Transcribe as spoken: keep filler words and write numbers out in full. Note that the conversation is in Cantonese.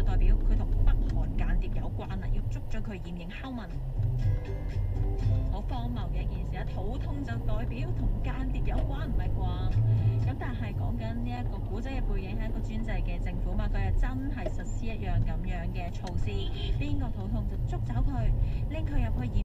代表佢同北韓間諜有關啊，要捉咗佢嚴刑拷問。好荒謬嘅一件事啊！肚痛就代表同間諜有關，唔係啩？咁但係講緊呢一個古仔嘅背景係一個專制嘅政府嘛，佢係真係實施一樣咁樣嘅措施，邊個肚痛就捉走佢，拎佢入去驗。